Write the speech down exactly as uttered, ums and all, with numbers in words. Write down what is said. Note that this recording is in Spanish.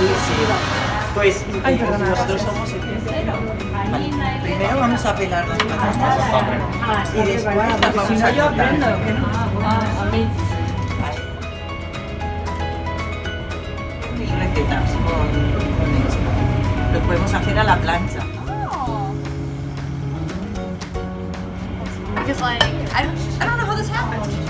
sí. Pues Ay, eh, perdona. nosotros somos el tercero. Vale. Primero vamos a pelar las patatas y después las vamos Si a no, yo cortar. aprendo. A mí. Mil recetas con, con esto. Lo podemos hacer a la plancha. Because like I don't, I don't know how this happened.